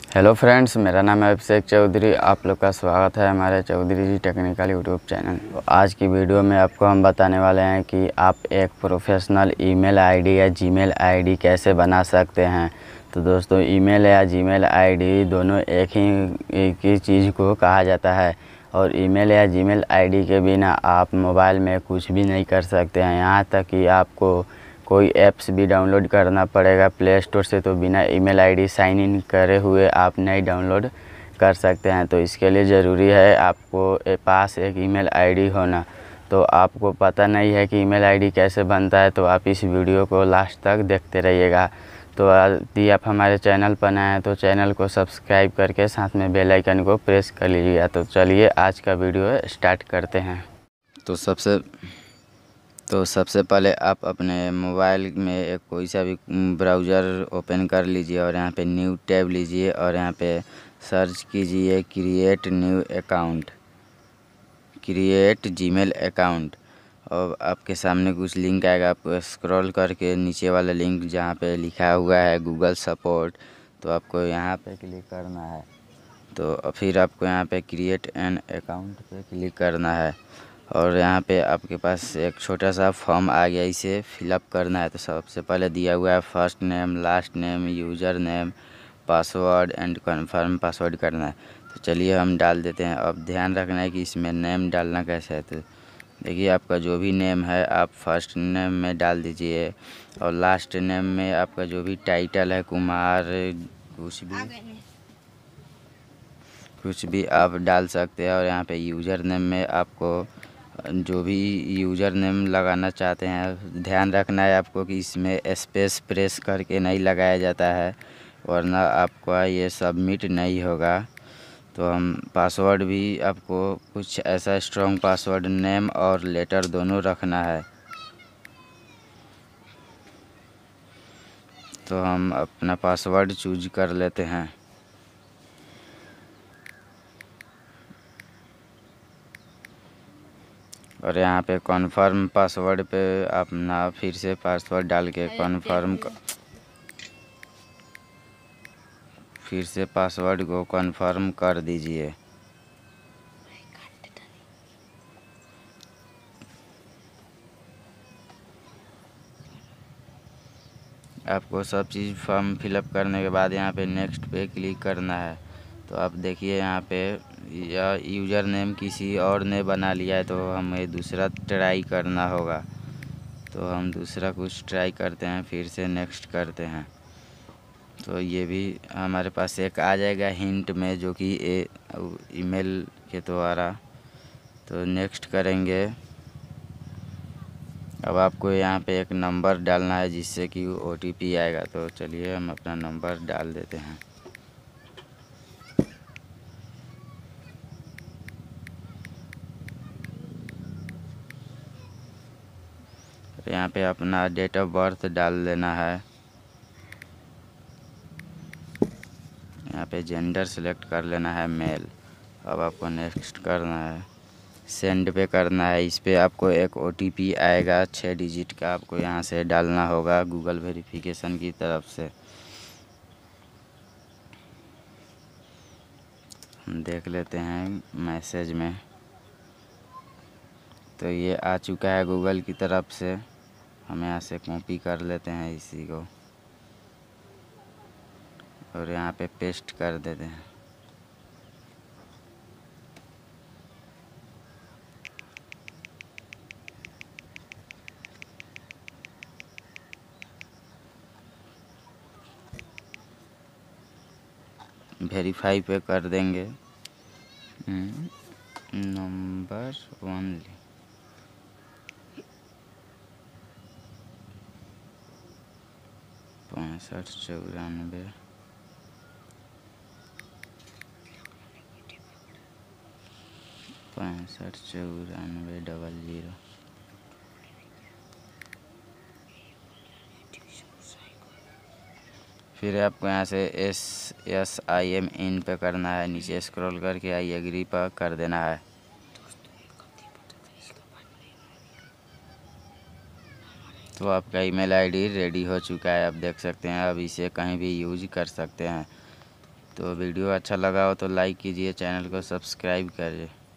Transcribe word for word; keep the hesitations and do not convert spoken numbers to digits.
Hello friends, मेरा नाम है अभिषेक चौधरी। आप लोग का स्वागत है हमारे Chaudhary ji technical YouTube channel. तो आज की वीडियो में आपको हम बताने वाले हैं कि आप एक प्रोफेशनल ईमेल आईडी या जीमेल आईडी कैसे बना सकते हैं। तो दोस्तों, ईमेल या जीमेल आईडी दोनों एक ही एक ही चीज़ को कहा जाता है और ईमेल या जीमेल आईडी के बिना आप मोबाइल में कुछ भी नहीं कर सकते हैं। यहाँ तक कि आपको कोई ऐप्स भी डाउनलोड करना पड़ेगा प्ले स्टोर से, तो बिना ईमेल आईडी साइन इन करे हुए आप नहीं डाउनलोड कर सकते हैं। तो इसके लिए ज़रूरी है आपको पास एक ईमेल आईडी होना। तो आपको पता नहीं है कि ईमेल आईडी कैसे बनता है, तो आप इस वीडियो को लास्ट तक देखते रहिएगा। तो यदि आप हमारे चैनल पर नए हैं तो चैनल को सब्सक्राइब करके साथ में बेल आइकन को प्रेस कर लीजिएगा। तो चलिए आज का वीडियो स्टार्ट करते हैं। तो सबसे तो सबसे पहले आप अपने मोबाइल में एक कोई सा भी ब्राउज़र ओपन कर लीजिए और यहाँ पे न्यू टैब लीजिए और यहाँ पे सर्च कीजिए create new account, create Gmail account. और आपके सामने कुछ लिंक आएगा, आपको स्क्रॉल करके नीचे वाला लिंक जहाँ पे लिखा हुआ है गूगल सपोर्ट, तो आपको यहाँ पे क्लिक करना है। तो फिर आपको यहाँ पे क्रिएट एन अकाउंट पे क्लिक करना है और यहाँ पे आपके पास एक छोटा सा फॉर्म आ गया, इसे फिलअप करना है। तो सबसे पहले दिया हुआ है first name, last name, user name, password and confirm password करना है। तो चलिए हम डाल देते हैं। अब ध्यान रखना है कि इसमें नेम डालना कैसे है। तो देखिए, आपका जो भी नेम है आप फर्स्ट नेम में डाल दीजिए और लास्ट नेम में आपका जो भी टाइटल है, कुमार, कुछ भी कुछ भी आप डाल सकते हैं। और यहाँ पे यूज़र नेम में आपको जो भी यूज़र नेम लगाना चाहते हैं, ध्यान रखना है आपको कि इसमें स्पेस प्रेस करके नहीं लगाया जाता है, वरना आपका ये सबमिट नहीं होगा। तो हम पासवर्ड भी आपको कुछ ऐसा स्ट्रॉन्ग पासवर्ड, नेम और लेटर दोनों रखना है। तो हम अपना पासवर्ड चूज कर लेते हैं और यहाँ पे कन्फर्म पासवर्ड पे अपना फिर से पासवर्ड डाल के कन्फर्म फिर से पासवर्ड को कन्फर्म कर दीजिए। आपको सब चीज़ फॉर्म फिलअप करने के बाद यहाँ पे नेक्स्ट पे क्लिक करना है। तो आप देखिए यहाँ पे या यूज़र नेम किसी और ने बना लिया है, तो हमें दूसरा ट्राई करना होगा। तो हम दूसरा कुछ ट्राई करते हैं, फिर से नेक्स्ट करते हैं। तो ये भी हमारे पास एक आ जाएगा हिंट में, जो कि ईमेल के द्वारा। तो नेक्स्ट करेंगे। अब आपको यहाँ पे एक नंबर डालना है जिससे कि ओ टी पी आएगा। तो चलिए हम अपना नंबर डाल देते हैं। तो यहाँ पे अपना डेट ऑफ बर्थ डाल देना है। यहाँ पे जेंडर सेलेक्ट कर लेना है, मेल। अब आपको नेक्स्ट करना है, सेंड पे करना है। इस पे आपको एक ओ टी पी आएगा छः डिजिट का, आपको यहाँ से डालना होगा गूगल वेरिफिकेशन की तरफ से। हम देख लेते हैं मैसेज में, तो ये आ चुका है गूगल की तरफ से। हम यहाँ से कॉपी कर लेते हैं इसी को और यहाँ पे पेस्ट कर देते हैं। वेरीफाई पे कर देंगे। नंबर ओनली पैंसठ चौरानवे पैंसठ चौरानवे डबल ज़ीरो। फिर आपको यहाँ से एस एस आई एम इन पे करना है, नीचे स्क्रॉल करके आई एग्री पर कर देना है। तो आपका ईमेल आईडी रेडी हो चुका है, आप देख सकते हैं। अब इसे कहीं भी यूज कर सकते हैं। तो वीडियो अच्छा लगा हो तो लाइक कीजिए, चैनल को सब्सक्राइब करिए।